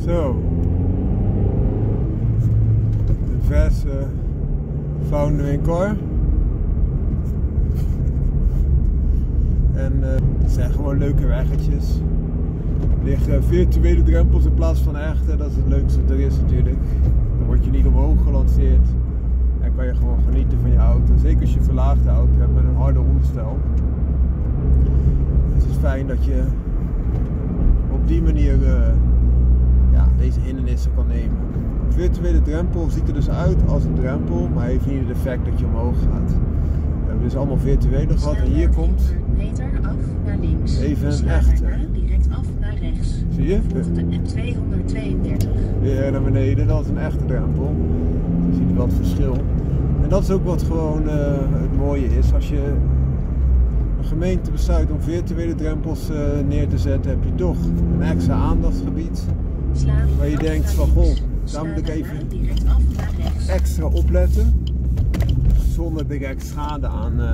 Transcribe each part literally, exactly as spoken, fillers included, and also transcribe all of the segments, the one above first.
Zo. De verse Foundering Car. En uh, het zijn gewoon leuke weggetjes. Er liggen virtuele drempels in plaats van echte, dat is het leukste wat er is natuurlijk. Dan word je niet omhoog gelanceerd en kan je gewoon genieten van je auto. Zeker als je een verlaagde auto hebt met een harde onderstel. Het is fijn dat je op die manier uh, ja, deze hindernissen kan nemen. Een virtuele drempel ziet er dus uit als een drempel, maar heeft niet het effect dat je omhoog gaat. We hebben dus allemaal virtuele gehad en hier komt meter af naar links. even een echte. Direct af naar rechts. Zie je? Volgt de N tweehonderdtweeëndertig. Weer naar beneden, dat is een echte drempel. Je ziet wat verschil. En dat is ook wat gewoon uh, het mooie is. Als je een gemeente besluit om virtuele drempels uh, neer te zetten, heb je toch een extra aandachtsgebied. Waar je denkt van goh, daar moet ik even extra opletten. Zonder direct schade aan, uh,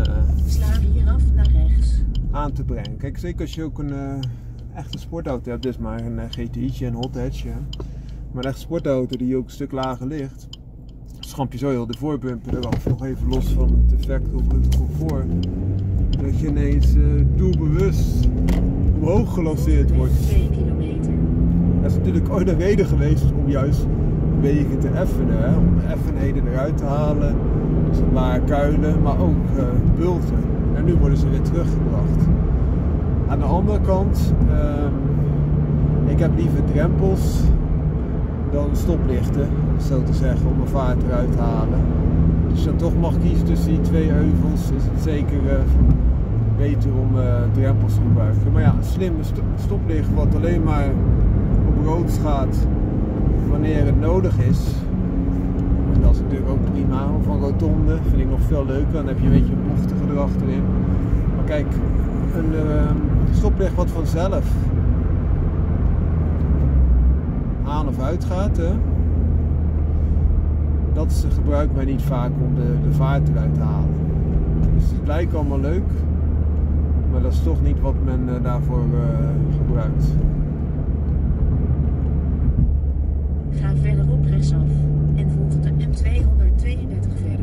aan te brengen. Kijk, zeker als je ook een uh, echte sportauto hebt, dus maar een uh, G T I'tje, een hot hatchje. Maar een echte sportauto die ook een stuk lager ligt, schamp je zo heel de voorbumper eraf. Nog even los van het effect op het comfort. Dat je ineens uh, doelbewust omhoog gelanceerd wordt. Dat is natuurlijk ooit een reden geweest om juist wegen te effenen. Hè? Om de effenheden eruit te halen. Dus het waren kuilen, maar ook uh, bulten. En nu worden ze weer teruggebracht. Aan de andere kant, um, ik heb liever drempels dan stoplichten, zo te zeggen, om mijn vaart eruit te halen. Dus als je dan toch mag kiezen tussen die twee heuvels, is het zeker uh, beter om uh, drempels te gebruiken. Maar ja, een slimme st stoplicht wat alleen maar op rood gaat wanneer het nodig is. En dat is natuurlijk ook prima. Of een rotonde vind ik nog veel leuker, dan heb je een beetje een bochtengedrag erin. Maar kijk, een uh, stoplicht wat vanzelf aan of uit gaat, hè? Dat gebruikt mij niet vaak om de, de vaart eruit te halen. Dus het lijkt allemaal leuk, maar dat is toch niet wat men uh, daarvoor uh, gebruikt. Ga verderop rechtsaf en volg de N tweehonderdtweeëndertig verder.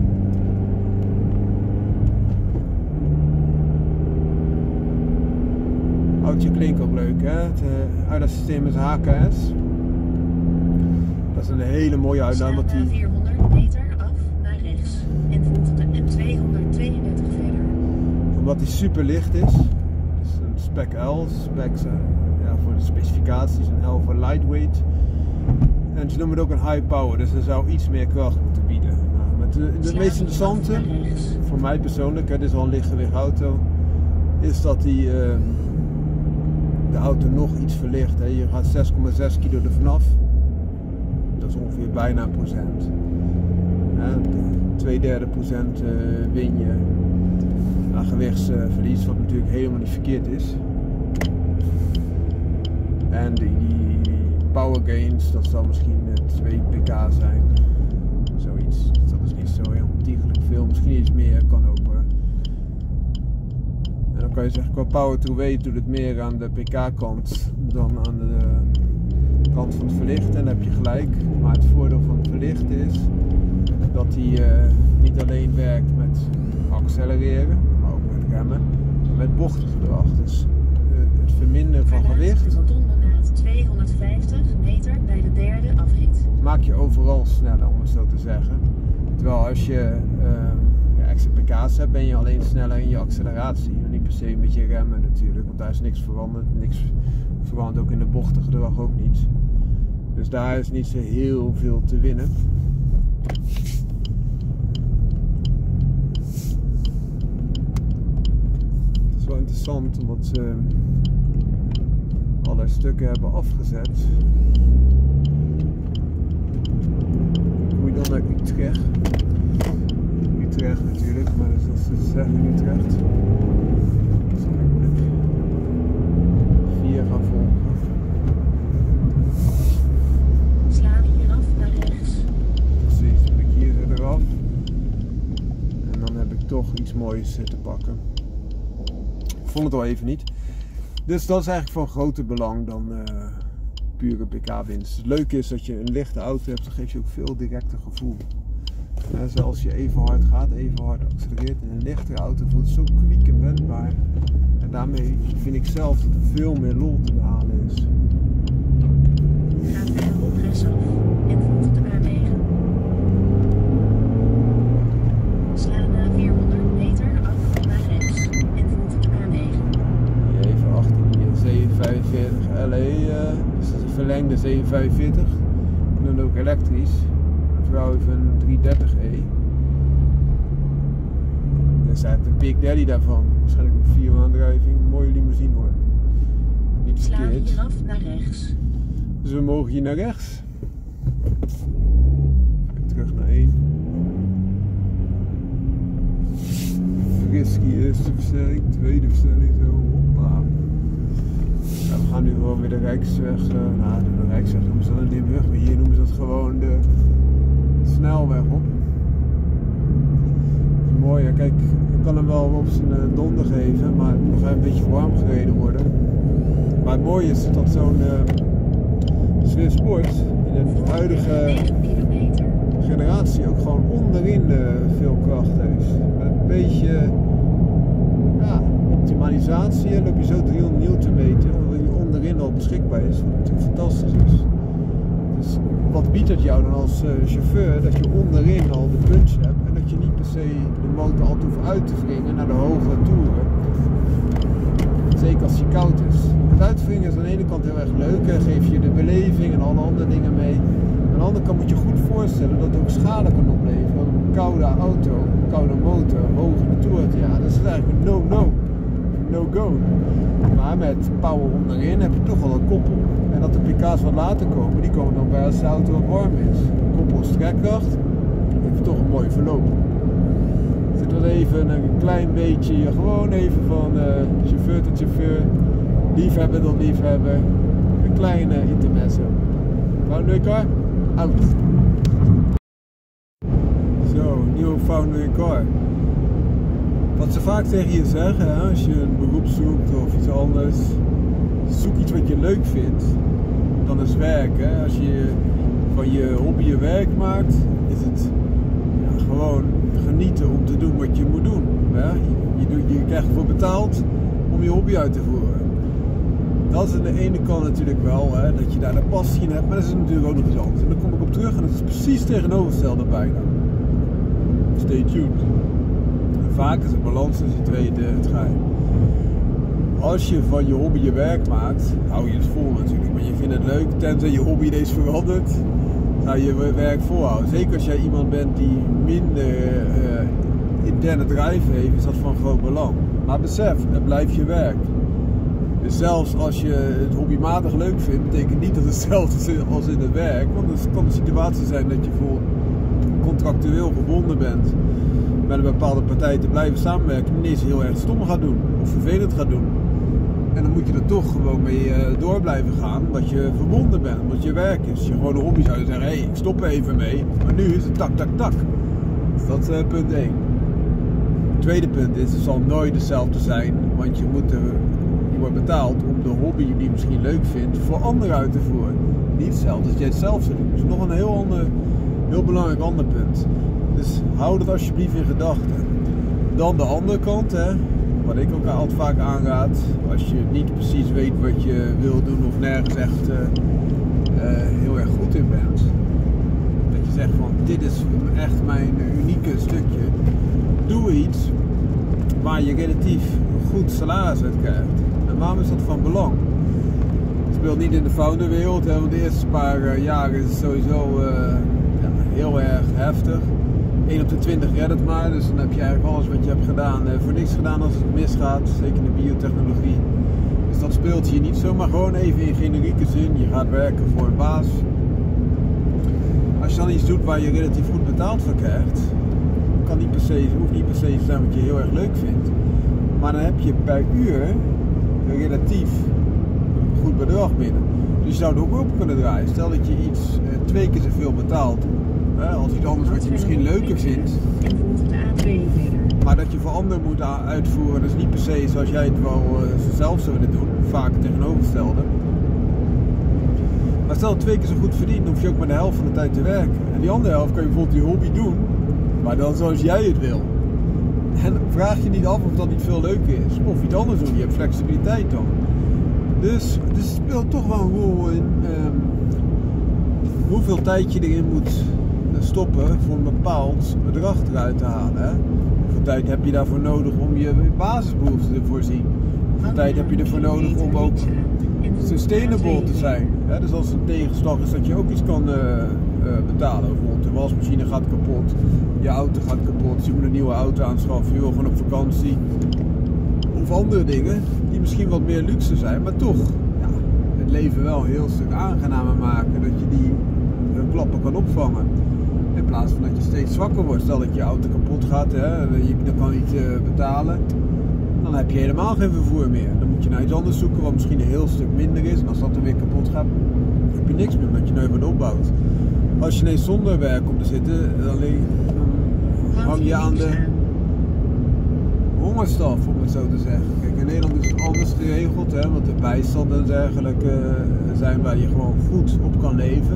Autootje klinkt ook leuk, hè? Het uh, uitlaatsysteem is H K S. Dat is een hele mooie uitlaat, want die vierhonderd meter af naar rechts en volg de N tweehonderdtweeëndertig verder. Omdat die super licht is. Dus een spec L, spec uh, ja, voor de specificaties, een L voor lightweight. En ze noemen het ook een high power, dus er zou iets meer kracht moeten bieden. Nou, met de, de meest interessante, voor mij persoonlijk, hè, dit is al een lichtgewicht auto, is dat die uh, de auto nog iets verlicht. Hè. Je gaat zes komma zes kilo er vanaf. Dat is ongeveer bijna een procent. Hè, twee derde procent uh, win je aan gewichtsverlies, wat natuurlijk helemaal niet verkeerd is. En die, die power gains, dat zal misschien twee pk zijn. Zoiets. Dat is niet zo heel ontiegelijk veel. Misschien iets meer, kan ook hoor. En dan kan je zeggen, qua power to weight doet het meer aan de pk-kant dan aan de kant van het verlichten. En dan heb je gelijk. Maar het voordeel van het verlichten is dat hij uh, niet alleen werkt met accelereren, maar ook met remmen, maar met bochtengedrag. Dus uh, het verminderen van gewicht tweehonderdvijftig meter bij de derde afrit. Maak je overal sneller, om het zo te zeggen. Terwijl als je uh, ja, extra pk's hebt, ben je alleen sneller in je acceleratie. En niet per se met je remmen natuurlijk, want daar is niks veranderd. Niks verandert ook in de bochtengedrag ook niet. Dus daar is niet zo heel veel te winnen. Het is wel interessant omdat ze allerlei stukken hebben afgezet. Hoe je dan naar Utrecht? Utrecht natuurlijk, maar dat is het zeggen in Utrecht. Zal ik met vier gaan volgen. Sla hier af naar rechts. Precies, dan ben ik hier eraf. En dan heb ik toch iets moois te pakken. Ik vond het al even niet. Dus dat is eigenlijk van groter belang dan uh, pure pk-winst. Het leuke is dat je een lichte auto hebt, dan geeft je ook veel directer gevoel. En zelfs je even hard gaat, even hard accelereert in een lichtere auto voelt het zo kwiek en wendbaar. En daarmee vind ik zelf dat er veel meer lol te behalen is. Ga verder op rechtsaf en volg de A negen. Sla na vierhonderd meter af naar rechts en volg de A negen. Hier even achter die zevenhonderdvijfenveertig L E, uh, dus dat is een verlengde zevenhonderdvijfenveertig. En dan ook elektrisch. Mevrouw heeft een driehonderddertig E. Dat is eigenlijk de Big Daddy daarvan. Waarschijnlijk een viermaandrijving. Een mooie limousine hoor. Niet Sla verkeerd. hier af naar rechts. Dus we mogen hier naar rechts. Even terug naar één. Risky eerste versnelling, tweede versnelling zo. Hoppa. Ja, we gaan nu gewoon weer de Rijksweg. Uh, nou, de Rijksweg noemen ze dat in Limburg, maar hier noemen ze dat gewoon de snelweg op. Dat is mooi, hè? Kijk, ik kan hem wel op zijn uh, donder geven, maar het moet nog een beetje warm gereden worden. Maar het mooie is dat zo'n uh, Swift Sport in de huidige generatie ook gewoon onderin uh, veel kracht heeft. Met een beetje ja, optimalisatie loop je zo driehonderd newtonmeter, wat hier onderin al beschikbaar is, wat natuurlijk fantastisch is. Dus wat biedt het jou dan als uh, chauffeur? Dat je onderin al de punch hebt en dat je niet per se de motor altijd hoeft uit te wringen naar de hogere toeren. Zeker als die koud is. Het uitwringen is aan de ene kant heel erg leuk en geeft je de beleving en alle andere dingen mee. Aan de andere kant moet je goed voorstellen dat het ook schade kan opleveren. Want een koude auto, een koude motor, hoog in de toer, ja, dat is eigenlijk een no-no. No-go. Maar met power onderin heb je toch wel een koppel. En dat de pk's wat later komen, die komen dan bij als de auto wat warm is. Koppel strekkracht, heb je toch een mooi verloop. Zit er even een klein beetje, gewoon even van uh, chauffeur tot chauffeur, liefhebber tot liefhebber, een kleine intermezzo. Foundry car, out. Zo, nieuwe Foundry car. Wat ze vaak tegen je zeggen, hè, als je een beroep zoekt of iets anders, zoek iets wat je leuk vindt, dan is werk. Hè. Als je van je hobby je werk maakt, is het ja, gewoon genieten om te doen wat je moet doen. Hè. Je, je, je krijgt ervoor betaald om je hobby uit te voeren. Dat is aan de ene kant natuurlijk wel, hè, dat je daar de passie in hebt, maar dat is natuurlijk ook nog iets anders. En daar kom ik op terug en dat is precies tegenovergestelde bijna. Stay tuned. Vaak is een balans tussen die twee het geheim. Als je van je hobby je werk maakt, hou je het vol natuurlijk. Maar je vindt het leuk, tenzij je hobby ineens verandert, ga je werk volhouden. Zeker als jij iemand bent die minder uh, interne drive heeft, is dat van groot belang. Maar besef, het blijft je werk. Dus zelfs als je het hobbymatig leuk vindt, betekent niet dat het hetzelfde is als in het werk. Want het kan een situatie zijn dat je voor contractueel verbonden bent met een bepaalde partij te blijven samenwerken en ineens heel erg stom gaat doen of vervelend gaat doen. En dan moet je er toch gewoon mee uh, door blijven gaan, omdat je verbonden bent, omdat je werk is. Als je gewoon een hobby zou zeggen, hé, hey, ik stop er even mee, maar nu is het tak, tak, tak. Dus dat is uh, punt één. Het tweede punt is, het zal nooit hetzelfde zijn, want je moet er, je wordt betaald om de hobby die je misschien leuk vindt, voor anderen uit te voeren. Niet hetzelfde als jij het zelf zou doen. Dus nog een heel ander, heel belangrijk ander punt. Dus hou dat alsjeblieft in gedachten. Dan de andere kant, hè, wat ik ook altijd vaak aanraad, als je niet precies weet wat je wil doen of nergens echt uh, uh, heel erg goed in bent. Dat je zegt van, dit is echt mijn unieke stukje. Doe iets waar je relatief goed salaris uit krijgt. En waarom is dat van belang? Het speelt niet in de founderwereld, hè, want de eerste paar uh, jaren is het sowieso uh, ja, heel erg heftig. één op de twintig redt het maar, dus dan heb je eigenlijk alles wat je hebt gedaan uh, voor niks gedaan als het misgaat, zeker in de biotechnologie. Dus dat speelt hier niet zomaar gewoon even in generieke zin, je gaat werken voor een baas. Als je dan iets doet waar je relatief goed betaald voor krijgt, kan niet per se, hoeft niet per se te zijn wat je heel erg leuk vindt, maar dan heb je per uur een relatief goed bedrag binnen. Dus je zou het ook op kunnen draaien. Stel dat je iets uh, twee keer zoveel betaalt hè, als iets anders wat je misschien leuker vindt, maar dat je voor anderen moet uitvoeren, dat is niet per se zoals jij het wel uh, zelf zou willen doen, vaak het tegenovergestelde. Maar stel dat twee keer zo goed verdient, dan hoef je ook maar de helft van de tijd te werken. En die andere helft kan je bijvoorbeeld die hobby doen, maar dan zoals jij het wil. En vraag je niet af of dat niet veel leuker is. Of iets anders doen, je hebt flexibiliteit dan. Dus, dus het speelt toch wel een rol in um, hoeveel tijd je erin moet stoppen voor een bepaald bedrag eruit te halen. Hè? Hoeveel tijd heb je daarvoor nodig om je basisbehoeften te voorzien? Hoeveel tijd heb je ervoor nodig om ook sustainable te zijn? Hè? Dus als het een tegenslag is dat je ook iets kan uh, uh, betalen. Bijvoorbeeld de wasmachine gaat kapot, je auto gaat kapot, dus je moet een nieuwe auto aanschaffen, je wil gewoon op vakantie. Of andere dingen die misschien wat meer luxe zijn, maar toch ja, het leven wel een heel stuk aangenamer maken. Dat je die uh, klappen kan opvangen. In plaats van dat je steeds zwakker wordt. Stel dat je auto kapot gaat, hè, je dat kan niet uh, betalen. Dan heb je helemaal geen vervoer meer. Dan moet je naar iets anders zoeken wat misschien een heel stuk minder is. En als dat dan weer kapot gaat, heb je niks meer omdat je nooit wat opbouwt. Als je ineens zonder werk komt te zitten, dan, dan hang je aan de hongerstaf, om het zo te zeggen. Kijk, in Nederland is het anders geregeld, hè, want de bijstand en dergelijke uh, zijn waar je gewoon goed op kan leven.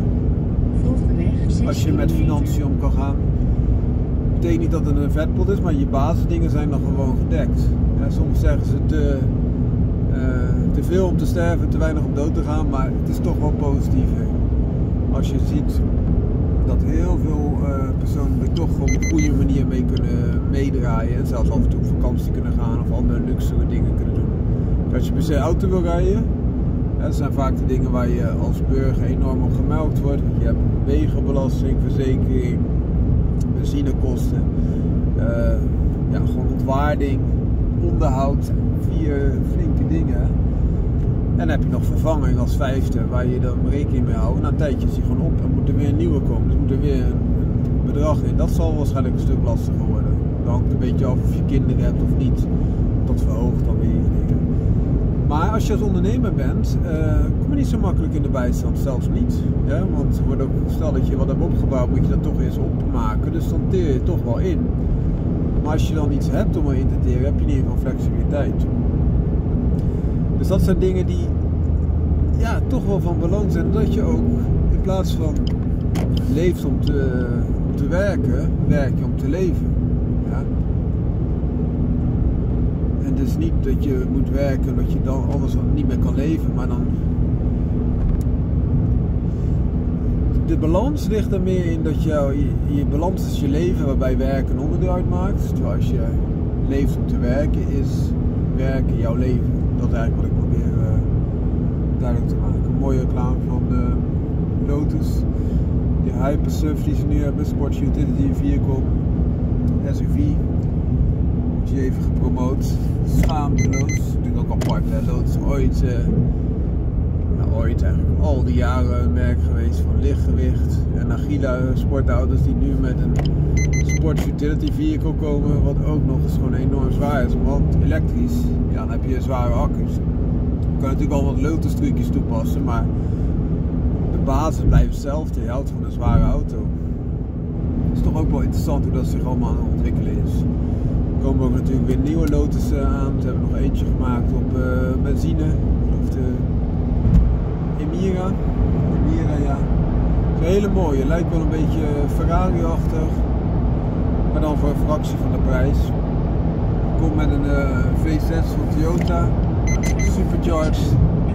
Als je met financiën om kan gaan. Dat betekent niet dat het een vetpot is, maar je basisdingen zijn dan gewoon gedekt. Ja, soms zeggen ze te, uh, te veel om te sterven, te weinig om dood te gaan, maar het is toch wel positief. Hè. Als je ziet dat heel veel uh, personen er toch op een goede manier mee kunnen meedraaien en zelfs af en toe op vakantie kunnen gaan of andere luxere dingen kunnen doen. Als je per se auto wil rijden, dat zijn vaak de dingen waar je als burger enorm op gemelkt wordt. Je hebt wegenbelasting, verzekering, benzinekosten, uh, ja, gewoon ontwaarding, onderhoud, vier flinke dingen. En dan heb je nog vervanging als vijfde, waar je dan rekening mee houdt. Na een tijdje is die gewoon op en moet er weer een nieuwe komen. Dus moet er weer een bedrag in. Dat zal waarschijnlijk een stuk lastiger worden. Dat hangt een beetje af of je kinderen hebt of niet. Dat verhoogt dan weer je dingen. Maar als je als ondernemer bent, uh, kom je niet zo makkelijk in de bijstand, zelfs niet. Ja? Want wordt ook, stel dat je wat hebt opgebouwd, moet je dat toch eens opmaken. Dus dan teer je toch wel in. Maar als je dan iets hebt om erin te teren, heb je in ieder geval flexibiliteit. Dus dat zijn dingen die ja, toch wel van belang zijn. Dat je ook in plaats van leeft om te, om te werken, werk je om te leven. Ja? En dus niet dat je moet werken, dat je dan anders niet meer kan leven, maar dan... De balans ligt er meer in dat jou, je, je balans is je leven waarbij werken een onderdeel uitmaakt. Terwijl als je leeft om te werken, is werken jouw leven. Dat is eigenlijk wat ik probeer uh, duidelijk te maken. Een mooie reclame van uh, Lotus. Die Hyper-S U V die ze nu hebben, Sports Utility Vehicle, S U V. Is je even gepromoot. Schaamteloos. Natuurlijk ook apart, hè. Lotus ooit, uh, nou, ooit eigenlijk al die jaren een merk geweest van lichtgewicht en agile sportauto's die nu met een Sports Utility Vehicle komen, wat ook nog eens gewoon enorm zwaar is, want elektrisch, ja, dan heb je zware accu's. Je kan natuurlijk al wat Lotus trucjes toepassen, maar de basis blijft hetzelfde, je houdt van een zware auto. Het is toch ook wel interessant hoe dat zich allemaal aan het ontwikkelen is. Er komen ook natuurlijk weer nieuwe Lotus aan, ze hebben nog eentje gemaakt op uh, benzine, of de Emira, Emira ja. Het is een hele mooie, lijkt wel een beetje Ferrari-achtig. Maar dan voor een fractie van de prijs. Ik kom met een uh, V zes van Toyota, supercharged,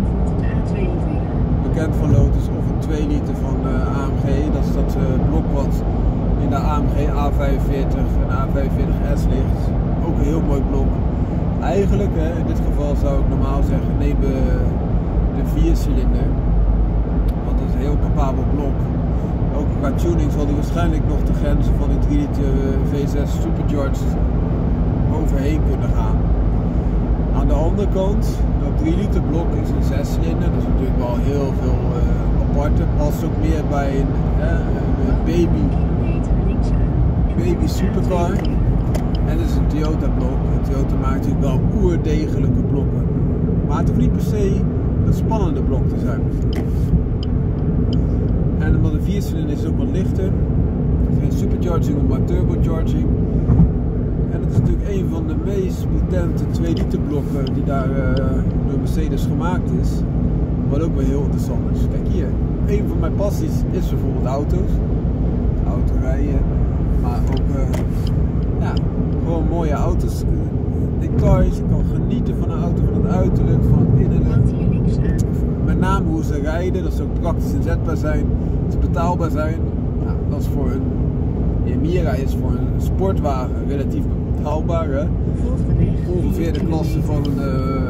bekend van Lotus, of een twee liter van uh, A M G. Dat is dat uh, blok wat in de A M G A vijfenveertig en A vijfenveertig S ligt. Ook een heel mooi blok. Eigenlijk, hè, in dit geval zou ik normaal zeggen, neem de, de viercilinder, want dat is een heel capabel blok. Ook qua tuning zal die waarschijnlijk nog de grenzen van die drie liter V zes supercharged overheen kunnen gaan. Aan de andere kant, dat drie liter blok is een zes cilinder, dat is natuurlijk wel heel veel uh, aparte. Past ook meer bij een, uh, een baby, baby supercar. En dat is een Toyota blok. En Toyota maakt natuurlijk wel oerdegelijke blokken. Maar het hoeft niet per se een spannende blok te zijn. En omdat de viercilinder is ook wat lichter. Geen supercharging, maar turbocharging. En het is natuurlijk een van de meest potente twee liter blokken die daar uh, door Mercedes gemaakt is. Wat ook wel heel interessant is. Kijk hier, een van mijn passies is bijvoorbeeld auto's. Autorijden. Maar ook uh, ja, gewoon mooie auto's. Details, je kan genieten van een auto, van het uiterlijk, van het innerlijk. Met name hoe ze rijden, dat ze ook praktisch inzetbaar zijn, dat ze betaalbaar zijn. Nou, dat is voor een Emira is voor een sportwagen relatief betaalbaar. Hè? Ongeveer de klasse van een, uh,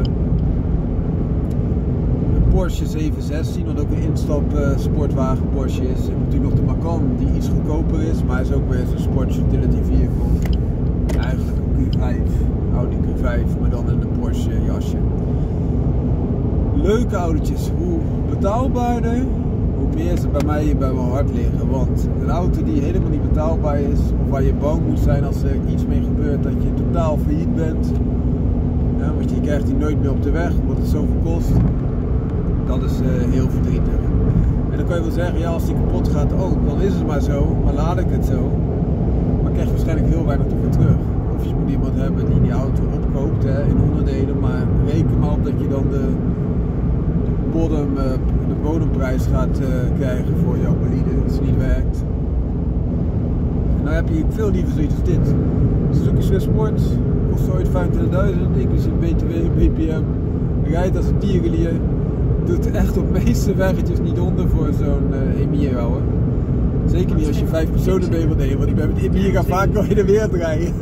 een Porsche zeven zestien, wat ook een instap uh, sportwagen Porsche is. En natuurlijk nog de Macan die iets goedkoper is, maar hij is ook weer zo'n sport utility vehicle. Eigenlijk een Q vijf, Audi Q vijf, maar dan in een Porsche jasje. Leuke autootjes, hoe betaalbaarder, hoe meer ze bij mij bij mijn hart liggen. Want een auto die helemaal niet betaalbaar is, of waar je bang moet zijn als er iets mee gebeurt, dat je totaal failliet bent. Ja, want je krijgt die nooit meer op de weg, omdat het zoveel kost. Dat is uh, heel verdrietig. En dan kan je wel zeggen, ja, als die kapot gaat, oh, dan is het maar zo, maar laat ik het zo. Maar krijg je waarschijnlijk heel weinig voor terug. Of je moet iemand hebben die die auto opkoopt hè, in onderdelen, maar reken maar op dat je dan de, de, bodem, uh, de bodemprijs gaat uh, krijgen voor jouw bolide, als het niet werkt. En dan heb je veel liever zoiets als dit. Suzuki Swift Sport kost ooit vijfentwintigduizend, inclusief B T W, B P M. Rijdt als een tierenlier. Doet echt op de meeste weggetjes niet onder voor zo'n uh, Emira hoor. Zeker niet als je vijf personen mee wilt nemen, want ik ben met Emira vaak nog in de wereld rijden.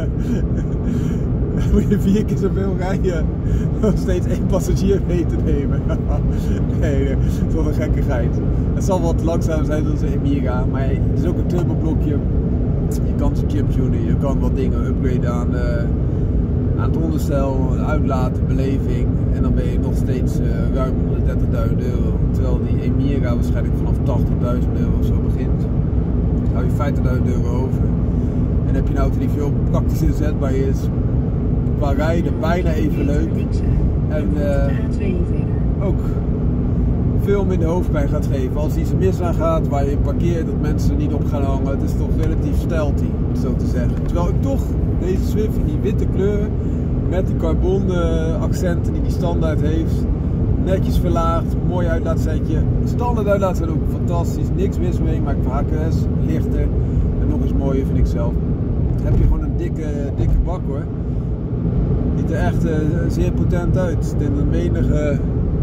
Dan moet je vier keer zoveel rijden om steeds één passagier mee te nemen. Nee, dat is wel een gekkigheid. Het zal wat langzaam zijn dan een Emira, maar het is ook een turboblokje. Je kan ze chiptunen, je kan wat dingen upgraden aan, uh, aan het onderstel, uitlaat, beleving. En dan ben je nog steeds uh, ruim honderddertigduizend euro. Terwijl die Emira waarschijnlijk vanaf tachtigduizend euro of zo begint. Dan hou je vijftigduizend euro over. En dan heb je een auto die veel praktisch inzetbaar is. Qua rijden bijna even leuk. En uh, ook veel minder hoofdpijn gaat geven. Als iets mis aan gaat, waar je parkeert, dat mensen er niet op gaan hangen. Het is toch relatief stealthy, om zo te zeggen. Terwijl ik toch deze Swift in die witte kleuren, met die carbon uh, accenten die die standaard heeft, netjes verlaagd, mooi uitlaatzetje. Standaard uitlaat ook fantastisch, niks mis mee, maar H K S, lichter en nog eens mooier vind ik zelf. Dan heb je gewoon een dikke, dikke bak hoor. Ziet er echt uh, zeer potent uit. Ik denk dat menige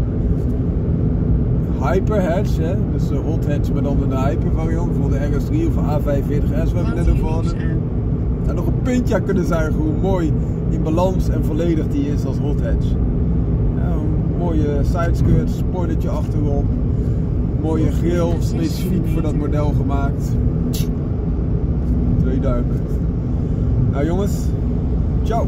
hyperhatch, hè? Dus uh, hot hatch maar dan een hyper variant, bijvoorbeeld de R S drie of de A vijfenveertig S waar we net over hadden. En nog een puntje aan kunnen zuigen hoe mooi in balans en volledig die is als hot hatch. Ja, een mooie sideskirt, spoilertje achterop, mooie grill, specifiek voor dat model gemaakt. Twee duimen. Nou jongens, ciao!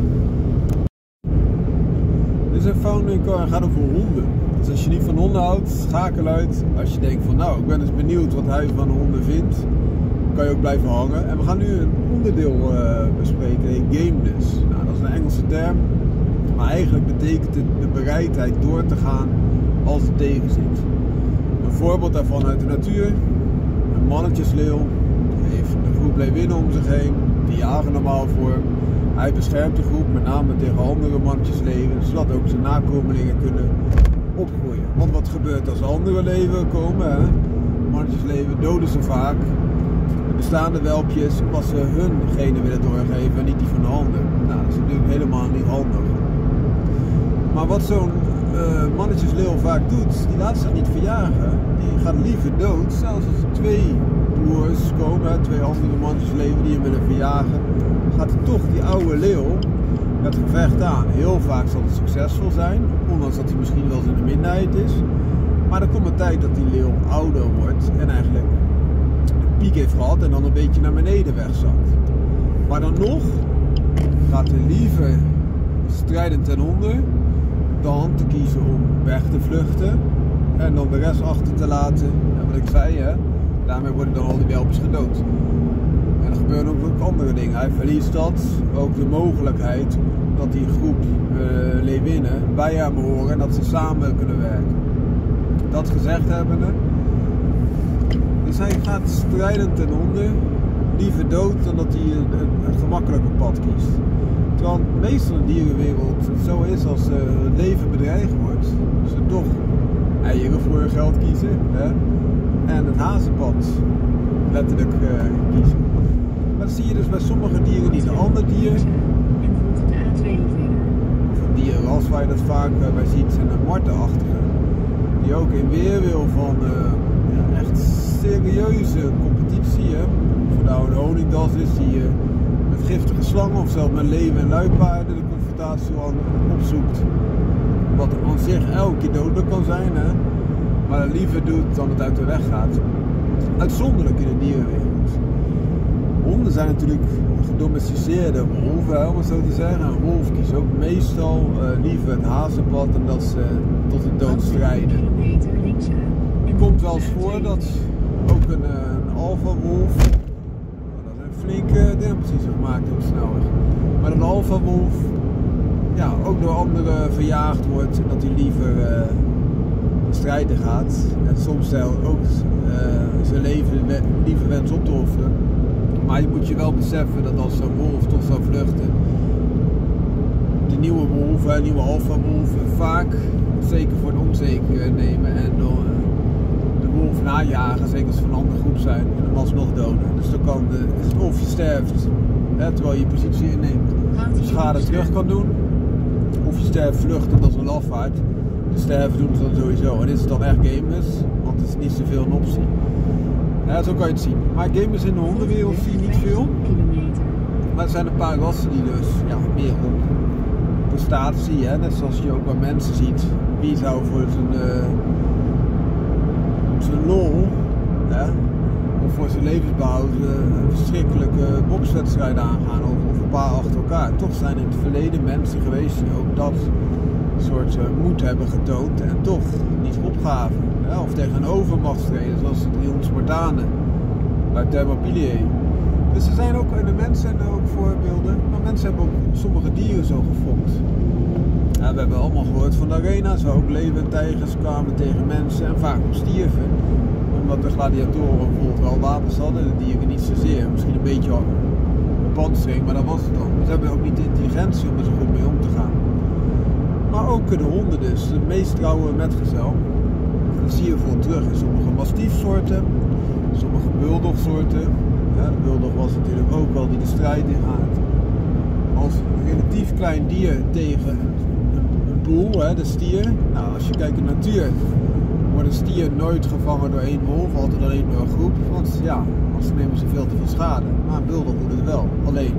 Dit is een founding car en gaat over honden. Dus als je niet van honden houdt, schakel uit. Als je denkt van nou, ik ben eens benieuwd wat hij van honden vindt, kan je ook blijven hangen. En we gaan nu een onderdeel uh, bespreken, een gameness. Nou, dat is een Engelse term, maar eigenlijk betekent het de bereidheid door te gaan als het tegenzit. Een voorbeeld daarvan uit de natuur, een mannetjesleeuw, die heeft een groep leeuwinnen om zich heen, die jagen normaal voor. Hij beschermt de groep, met name tegen andere mannetjesleeuwen, zodat ook zijn nakomelingen kunnen opgroeien. Want wat gebeurt als andere leeuwen komen? Hè? Mannetjesleeuwen doden ze vaak. De bestaande welpjes, wat ze hun genen willen doorgeven en niet die van de ander. Nou, dat is natuurlijk helemaal niet handig. Maar wat zo'n uh, mannetjesleeuw vaak doet, die laat zich niet verjagen. Die gaat liever dood, zelfs als er twee broers komen, twee andere mannetjesleeuwen die hem willen verjagen, gaat er toch die oude leeuw het gevecht aan. Heel vaak zal het succesvol zijn, ondanks dat hij misschien wel eens in de minderheid is. Maar er komt een tijd dat die leeuw ouder wordt en eigenlijk de piek heeft gehad en dan een beetje naar beneden wegzakt. Maar dan nog gaat hij liever strijdend ten onder dan te kiezen om weg te vluchten en dan de rest achter te laten. Ja, wat ik zei, hè, daarmee worden dan al die welpjes gedood. En er gebeuren ook andere dingen. Hij verliest dat, ook de mogelijkheid dat die groep uh, leeuwinnen bij hem horen en dat ze samen kunnen werken. Dat gezegd hebbende, dus hij gaat strijdend ten onder, liever dood dan dat hij een, een, een gemakkelijke pad kiest. Terwijl meestal in de dierenwereld het zo is als uh, het leven bedreigd wordt, ze toch eieren voor je geld kiezen. Hè? En het hazenpad letterlijk uh, kiezen. Maar dat zie je dus bij sommige dieren niet. Een ander dier, En volgt de A twee verder. of een dierenras waar je dat vaak uh, bij ziet, zijn de martenachtige. Die ook in weerwil van uh, ja, echt serieuze competitie, hè? Of het nou een honingdas is die uh, met giftige slangen of zelfs met leeuwen en luipaarden de confrontatie al opzoekt. Wat aan zich elke keer dodelijk kan zijn, hè? Maar dat liever doet dan het uit de weg gaat. Uitzonderlijk in de dierenwereld. Honden zijn natuurlijk gedomesticeerde wolven, om het zo te zeggen. Een wolf kiest ook meestal uh, liever het hazenpad en dat ze uh, tot de dood strijden. Het komt wel eens voor dat ook een, een alfa-wolf, dat zijn flinke dempeltjes gemaakt op de snelweg, maar een alfa-wolf ja, ook door anderen verjaagd wordt en dat hij liever uh, strijden gaat en soms stel ook uh, zijn leven liever wens op te offeren. Maar je moet je wel beseffen dat als zo'n wolf toch zou vluchten, die nieuwe wolven, de nieuwe alfa-wolven vaak zeker voor het onzeker nemen en uh, de wolf najagen, zeker als ze van een andere groep zijn, en hem alsnog doden. Dus dan kan de, of je sterft hè, terwijl je je positie inneemt, schade terug kan doen, of je sterft vluchtend als een lafaard. De sterven doen ze dan sowieso. En dit is dan echt gamers, want het is niet zoveel een optie. Ja, zo kan je het zien. Maar gamers in de hondenwereld zie je niet veel. Maar er zijn een paar rassen die dus ja, meer op prestatie, hè, net zoals je ook bij mensen ziet. Wie zou voor zijn, uh, zijn lol, hè, of voor zijn levensbehoud uh, een verschrikkelijke bokswedstrijd aangaan, of, of een paar achter elkaar. Toch zijn in het verleden mensen geweest die ook dat soort uh, moed hebben getoond en toch niet opgaven. Ja, of tegen een overmacht streden, zoals de driehonderd Spartanen bij Thermopylae. Dus er zijn ook, en de mensen zijn er ook voorbeelden, maar mensen hebben ook sommige dieren zo gefokt. Ja, we hebben allemaal gehoord van de arena's waar ook leeuwen en tijgers kwamen tegen mensen en vaak ook stierven. Omdat de gladiatoren bijvoorbeeld wel wapens hadden, de dieren niet zozeer. Misschien een beetje een pantsering, maar dat was het dan. Ze hebben ook niet de intelligentie om er zo goed mee om te gaan. Maar ook de honden dus, de meest trouwe metgezel. Dat zie je bijvoorbeeld terug in sommige mastiefsoorten, sommige bulldogsoorten. Ja, de bulldog was natuurlijk ook al die de strijd ingaat. Als een relatief klein dier tegen een, een boel, hè, de stier. Nou, als je kijkt in de natuur, wordt een stier nooit gevangen door één wolf, altijd alleen door een groep. Want ja, anders nemen ze veel te veel schade. Maar een bulldog doet het wel, alleen.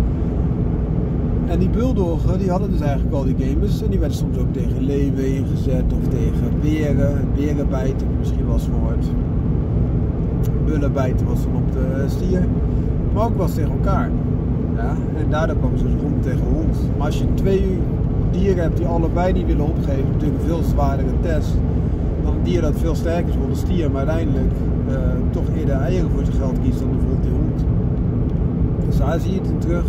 En die bulldoggen die hadden dus eigenlijk al die gamers en die werden soms ook tegen leeuwen ingezet of tegen beren, berenbijten, misschien wel eens gehoord. Bullenbijten was dan op de stier, maar ook wel eens tegen elkaar. Ja? En daardoor kwam ze dus hond tegen hond. Maar als je twee dieren hebt die allebei niet willen opgeven, natuurlijk een veel zwaardere test dan een dier dat veel sterker is, bijvoorbeeld een stier, maar uiteindelijk uh, toch eerder eieren voor zijn geld kiest dan bijvoorbeeld die hond. Dus daar zie je het in terug.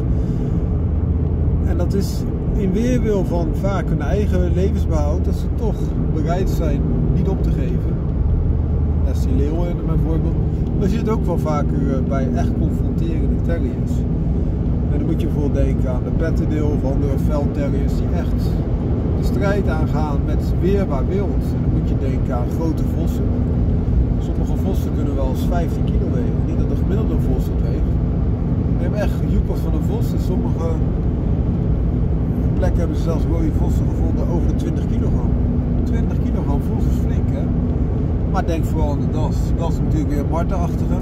En dat is in weerwil van vaak hun eigen levensbehoud, dat ze toch bereid zijn niet op te geven. Dat is die leeuwen bijvoorbeeld. Maar je ziet het ook wel vaker bij echt confronterende terriers. En dan moet je bijvoorbeeld denken aan de Patterdale of andere veldterriers die echt de strijd aangaan met weerbaar wild. En dan moet je denken aan grote vossen. Sommige vossen kunnen wel eens vijftien kilo wegen. Niet dat de gemiddelde vos het weegt. We hebben echt joepels van een vos. En sommige plekken hebben ze zelfs rode vossen gevonden over de twintig kilogram. twintig kilogram vos is flink, hè? Maar denk vooral aan de das. De das is natuurlijk weer een martenachtige.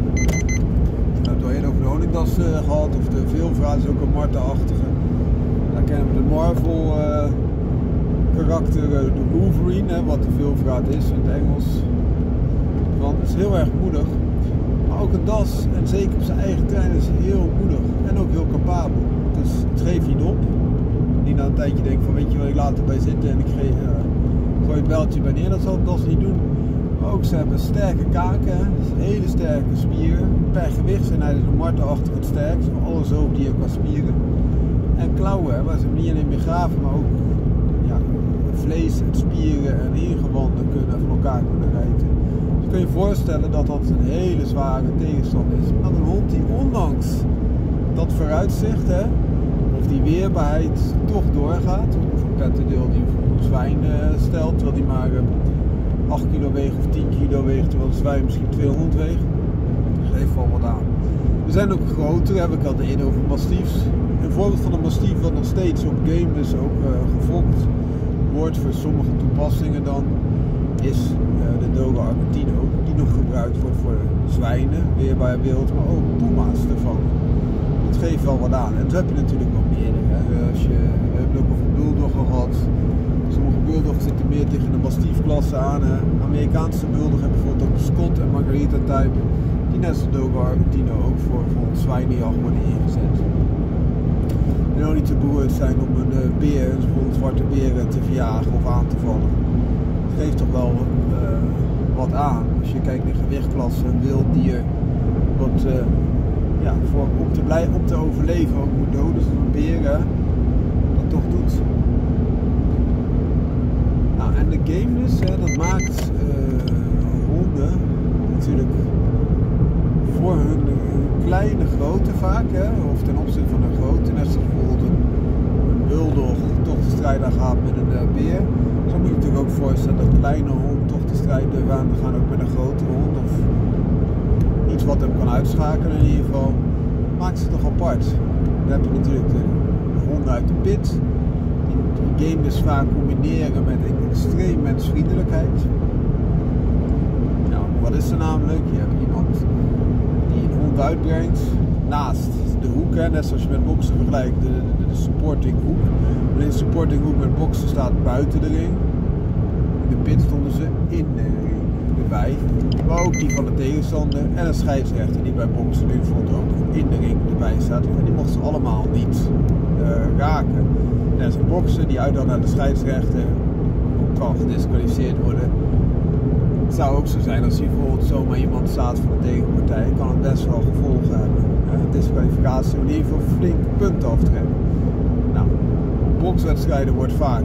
We hebben het al eerder over de honingdas uh, gehad, of de veelvraat is ook een martenachtige. Daar kennen we de Marvel uh, karakter, uh, de Wolverine, hè, wat de veelvraat is in het Engels. Want het is heel erg moedig. Maar ook een das, en zeker op zijn eigen terrein, is heel moedig en ook heel capabel. Dus het geeft niet op. Niet na een tijdje denken van weet je wat, ik laat erbij zitten en ik geef, uh, gooi het beltje bij neer, dat zal het das niet doen. Maar ook ze hebben sterke kaken, hele sterke spieren. Per gewicht zijn hij dus een martenachtig het sterkst, van alle zoogdieren qua spieren. En klauwen, waar ze hem niet alleen begraven, maar ook ja, vlees en spieren en ingewanden kunnen van elkaar kunnen rijten. Dus kun je je voorstellen dat dat een hele zware tegenstander is. Maar een hond die ondanks dat vooruitzicht, hè, of die weerbaarheid toch doorgaat, of een Patterdale die een zwijn uh, stelt, terwijl die maar uh, acht kilo weegt of tien kilo weegt, terwijl de zwijn misschien tweehonderd weegt. Dat geeft wel wat aan. Er zijn ook grotere, heb ik al eerder over mastiefs. Een voorbeeld van een mastief wat nog steeds op game dus ook uh, gefokt wordt voor sommige toepassingen dan, is uh, de Dogo Argentino, die nog gebruikt wordt voor zwijnen, weer bij wild, maar ook puma's ervan. Dat geeft wel wat aan. En dat heb je natuurlijk wel meer. Hè. Als je, we hebben ook over bulldoggen gehad. Sommige bulldoggen zitten meer tegen de mastiefklasse aan. Hè. Amerikaanse bulldog hebben bijvoorbeeld ook de Scott en Margarita type, die net zoals Dogo Argentino ook voor bijvoorbeeld zwijnenjacht worden ingezet. En ook niet te beroerd zijn om een uh, beer, dus bijvoorbeeld zwarte beren, te verjagen of aan te vallen. Dat geeft toch wel uh, wat aan. Als je kijkt naar gewichtklasse, een wild dier wat uh, ja, voor, om, te blij, om te overleven ook moet doden, zoals een beer hè, dat toch doet. Nou, en de gameness, hè, dat maakt uh, honden natuurlijk voor hun, hun kleine grootte vaak, hè, of ten opzichte van hun grootte, net zoals bijvoorbeeld een, een bulldog toch de strijd aan gaat met een uh, beer. Zo moet je natuurlijk ook voorstellen dat een kleine hond toch de strijd aan gaan ook met een grotere hond, of iets wat hem kan uitschakelen in ieder geval. Maakt ze toch apart. Dan heb je natuurlijk de, de honden uit de pit, die de game dus vaak combineren met extreem mensvriendelijkheid. Nou, wat is er namelijk? Je hebt iemand die een hond uitbrengt naast de hoek, hè, net zoals je met boksen vergelijkt, de, de, de supporting hoek. Alleen de supporting hoek met boksen staat buiten de ring. In de pit stonden ze in de ring erbij, maar ook die van de tegenstander en een scheidsrechter die bij boksen nu bijvoorbeeld ook in de ring erbij staat. En die mochten ze allemaal niet uh, raken. En als een bokser die uit dan naar de scheidsrechter kan gedisqualificeerd worden. Het zou ook zo zijn als hier bijvoorbeeld zomaar iemand staat van de tegenpartij, kan het best wel gevolgen hebben. Uh, disqualificatie in ieder geval flink punten aftrekken. Nou, bokswedstrijden wordt vaak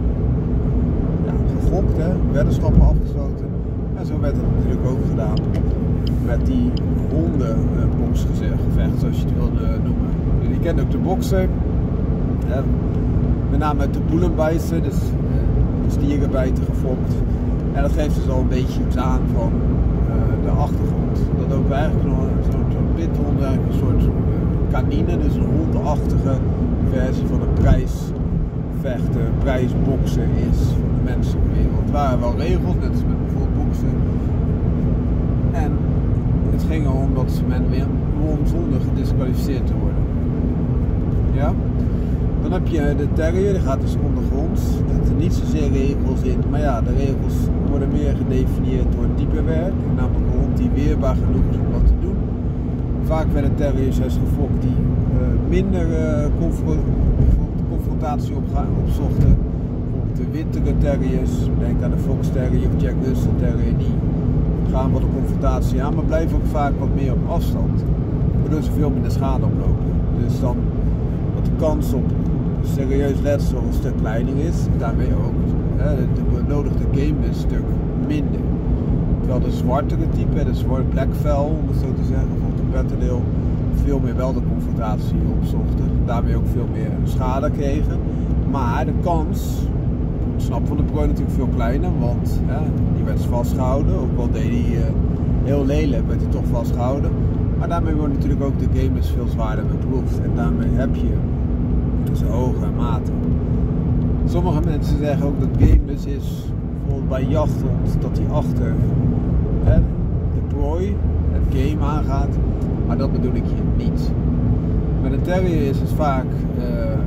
ja, gegokt, hè, weddenschappen afgesloten. En zo werd het natuurlijk ook gedaan met die hondenboksgevecht, zoals je het wilde noemen. Je kent ook de bokser, eh, met name met de boelenbijster, dus uh, stierenbijten gefokt. En dat geeft dus al een beetje iets aan van uh, de achtergrond. Dat ook eigenlijk nog zo'n zo pithond, eigenlijk een soort uh, kanine, dus een hondachtige versie van een prijsvechter, prijsbokser is van de menselijke wereld. Het waren wel regels, net als met bijvoorbeeld boksen. En het ging erom dat men weer won zonder gedisqualificeerd te worden. Ja? Dan heb je de terrier, die gaat dus ondergronds. Er zitten niet zozeer regels in, maar ja, de regels worden meer gedefinieerd door het type werk. Namelijk een hond die weerbaar genoeg is om wat te doen. Vaak werden terriers juist gefokt die uh, minder uh, confro- confrontatie op, opzochten. Bijvoorbeeld de wittere terriers, denk aan de Fox Terrier of Jack Russell Terrier, die gaan wat de confrontatie aan, maar blijven ook vaak wat meer op afstand. Waardoor ze veel minder schade oplopen. Dus dan wat de kans op serieus letsel een stuk kleiner is, daarmee ook hè, de benodigde game is een stuk minder. Terwijl de zwartere type, de zwart blackfell om het zo te zeggen, van de petterdeel, veel meer wel de confrontatie opzochten. Daarmee ook veel meer schade kregen. Maar de kans, snap van de prooi natuurlijk veel kleiner, want hè, die werd vastgehouden. Ook al deed hij uh, heel lelijk, werd hij toch vastgehouden. Maar daarmee wordt natuurlijk ook de game is veel zwaarder beproefd. En daarmee heb je tussen hoge maten. Sommige mensen zeggen ook dat gameless is, bijvoorbeeld bij jachthond, dat hij achter hè, de prooi, het game aangaat. Maar dat bedoel ik hier niet. Met een terrier is het vaak uh,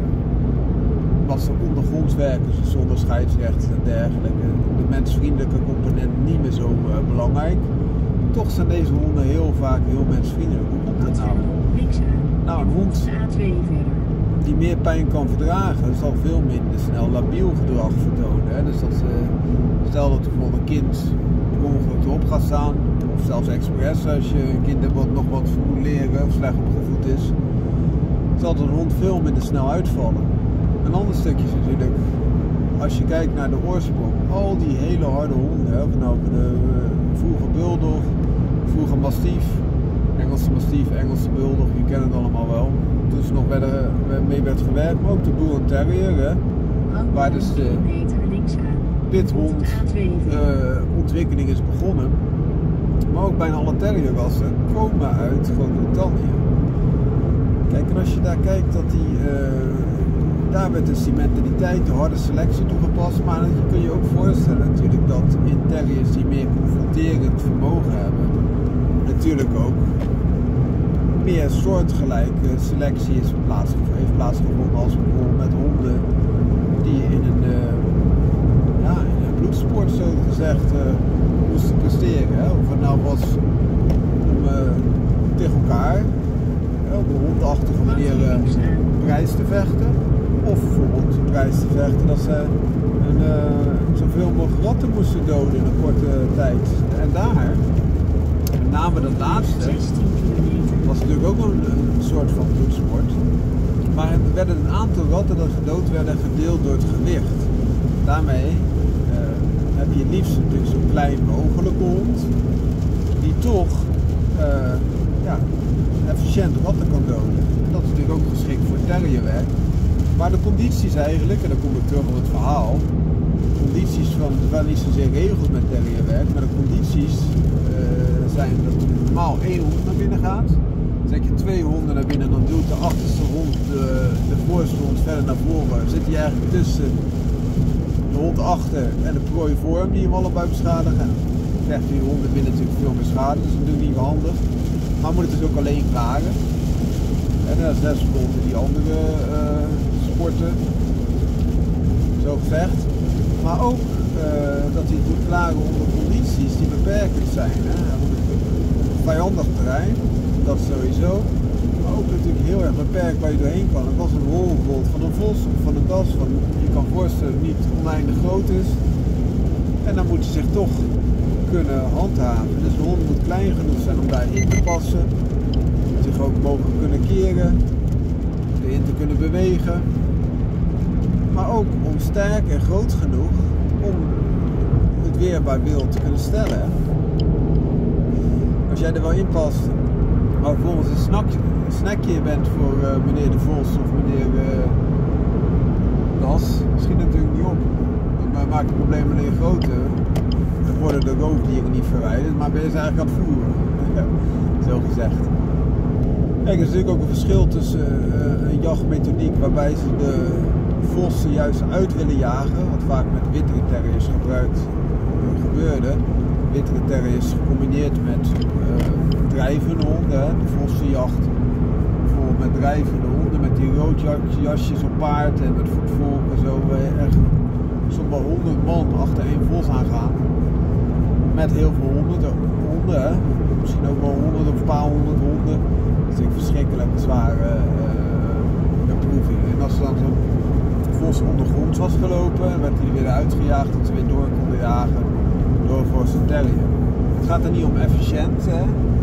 wat ze ondergronds werken, dus zonder scheidsrechten en dergelijke. De mensvriendelijke component niet meer zo uh, belangrijk. Toch zijn deze honden heel vaak heel mensvriendelijk. Hoe komt dat nou? Nou, een hond die meer pijn kan verdragen, zal veel minder snel labiel gedrag vertonen. Hè? Dus dat ze, stel dat bijvoorbeeld een kind ongeluk erop gaat staan, of zelfs expres als je een kind hebt wat nog wat moet leren of slecht opgevoed is, zal een hond veel minder snel uitvallen. Een ander stukje is natuurlijk, als je kijkt naar de oorsprong, al die hele harde honden, hè, of nou de uh, vroege bulldog, vroege mastief, Engelse mastief, Engelse bulldog, je kent het allemaal wel. Toen ze nog werden, mee werd gewerkt, maar ook de bull terrier, hè, waar dus de withond uh, ontwikkeling is begonnen. Maar ook bijna alle terrierrassen komen uit Groot-Brittannië. Kijk, en als je daar kijkt, dat die, uh, daar werd dus die mentaliteit, de harde selectie toegepast. Maar je kun je ook voorstellen natuurlijk dat in terriers die meer confronterend vermogen hebben, natuurlijk ook meer soortgelijke selectie is plaatsgevonden, heeft plaatsgevonden als bijvoorbeeld met honden die in een, uh, ja, in een bloedsport zo gezegd uh, moesten presteren. Hè? Of het nou was om uh, tegen elkaar uh, op een hondachtige manier uh, prijs te vechten. Of bijvoorbeeld een prijs te vechten dat ze een, uh, zoveel mogelijk ratten moesten doden in een korte tijd. En daar, met name dat laatste, was natuurlijk ook een, een soort van bloedsport. Maar er werden een aantal ratten dat gedood werden gedeeld door het gewicht. Daarmee uh, heb je het liefst natuurlijk zo klein mogelijke hond, die toch uh, ja, efficiënt ratten kan doden. En dat is natuurlijk ook geschikt voor terrierwerk. Maar de condities eigenlijk, en dan kom ik terug op het verhaal, de condities van, het waren niet zozeer regels met terrierwerk, maar de condities uh, zijn dat normaal één hond naar binnen gaat. Zet je twee honden naar binnen, dan duwt de achterste hond de, de voorste hond verder naar voren. Zit hij eigenlijk tussen de hond achter en de prooi voor hem die hem allebei beschadigen. En dan krijgt die honden binnen natuurlijk veel meer schade, dus dat is natuurlijk niet handig. Maar moet het dus ook alleen klaren. En dat is net zoals die andere uh, sporten, zo gevecht. Maar ook uh, dat hij het moet klaren onder condities die beperkend zijn. Hè? Vijandig terrein. Dat sowieso, maar ook natuurlijk heel erg beperkt waar je doorheen kan. Het was een hol bijvoorbeeld van een vos of van een das, van, je kan voorstellen dat het niet oneindig groot is. En dan moet je zich toch kunnen handhaven. Dus de hond moet klein genoeg zijn om daarin te passen, zich ook mogen kunnen keren, erin te kunnen bewegen. Maar ook om sterk en groot genoeg om het weerbaar beeld te kunnen stellen. Als jij er wel in past, maar bijvoorbeeld een, snack, een snackje bent voor uh, meneer De Vos of meneer uh, Das, schiet natuurlijk niet op. Dan maakt het probleem meneer Grote, dan worden de roofdieren niet verwijderd, maar ben je ze eigenlijk aan het voeren. Zo gezegd. Kijk, er is natuurlijk ook een verschil tussen uh, een jachtmethodiek waarbij ze de vossen juist uit willen jagen, wat vaak met wittere terriers gebruikt uh, gebeurde. Wittere terriers gecombineerd met uh, drijvende honden, hè? De vossenjacht, bijvoorbeeld met drijvende honden, met die roodjasjes op paard en met voetvolk en zo, echt soms wel honderd man achter één vos aangaan. Met heel veel honden, honden hè? Misschien ook wel honderd of een paar honderd honden. Dat is natuurlijk verschrikkelijk zware uh, beproeving. En als ze dan zo'n vos ondergronds was gelopen, dan werd hij weer uitgejaagd dat ze weer door konden jagen door een forse terrier. Het gaat er niet om efficiënt, hè?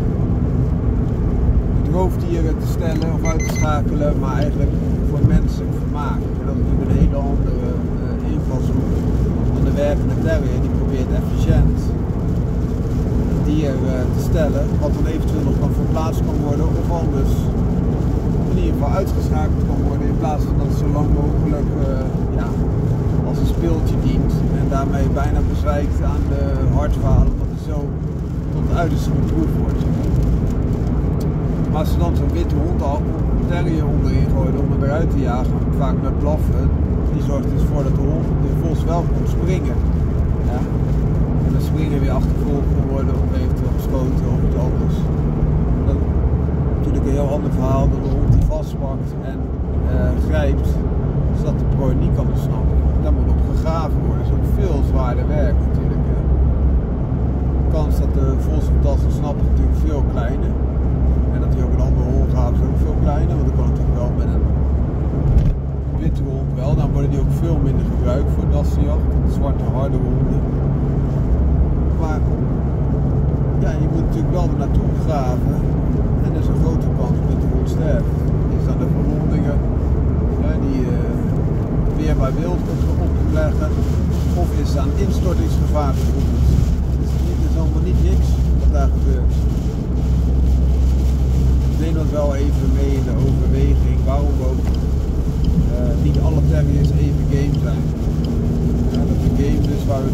roofdieren te stellen of uit te schakelen, maar eigenlijk voor menselijk vermaak. En dat is natuurlijk een hele andere uh, invalshoek dan de werkende terrier. Die probeert efficiënt het dier uh, te stellen, wat dan eventueel nog kan verplaatst kan worden of anders in ieder geval uitgeschakeld kan worden, in plaats van dat het zo lang mogelijk uh, ja, als een speeltje dient en daarmee bijna bezwijkt aan de hartfalen, omdat het zo tot het uiterste beproefd wordt. Maar als ze dan zo'n witte hond al een terrier onderin gooien om hem eruit te jagen, vaak met blaffen, die zorgt dus voor dat de hond, de vos wel kon springen. Ja? En dan springen weer achtervolgd kon worden of eventueel geschoten of iets anders. Dat is natuurlijk een heel ander verhaal dan de hond die vastpakt en uh, grijpt, zodat de prooi niet kan ontsnappen. Daar moet op gegraven worden. Dat is ook veel zwaarder werk natuurlijk. Hè? De kans dat de vos of das ontsnapt is natuurlijk veel kleiner. En dat hij ook een andere hol gaat is ook veel kleiner, want dan kan het natuurlijk wel met een witte hond wel. Dan worden die ook veel minder gebruikt voor dassenjacht, zwarte harde honden. Maar ja, je moet natuurlijk wel er naartoe graven en er is een grote kans dat de hond sterft. Is dan de verwondingen ja, die uh, weer bij wild op te leggen, of is aan instortingsgevaar verbonden. Dus het is allemaal niet niks wat daar gebeurt. Ik neem dat wel even mee in de overweging waarom ook uh, niet alle terriers even game zijn. Ja, dat de game dus waar we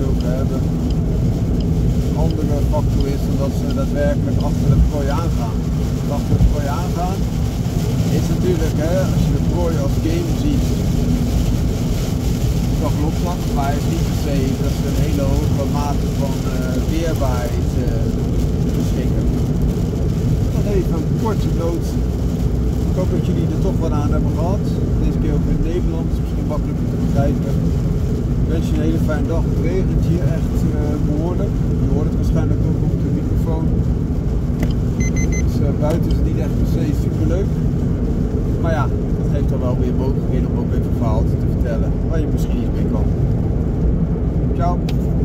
factor is dan dat ze daadwerkelijk achter de prooi aangaan. Dus achter de prooi aangaan is natuurlijk, hè, als je de prooi als game ziet, toch klopslag, maar het is niet per se dat ze een hele hoge mate van uh, weerbaarheid uh, beschikken. Dat even een korte noot. Ik hoop dat jullie er toch wat aan hebben gehad. Deze keer ook in het Nederlands, misschien makkelijker te begrijpen. Ik wens je een hele fijne dag. Het regent hier echt uh, behoorlijk. Je hoort het waarschijnlijk ook op de microfoon. Dus uh, buiten is het niet echt per se super leuk. Maar ja, het geeft dan wel weer mogelijkheden om ook even een verhaal te vertellen waar je misschien iets mee kan. Ciao!